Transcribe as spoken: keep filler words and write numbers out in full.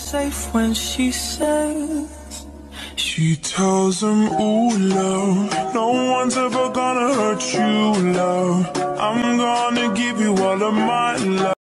safe when she says, she tells him, ooh, love, no one's ever gonna hurt you, love. I'm gonna give you all of my love.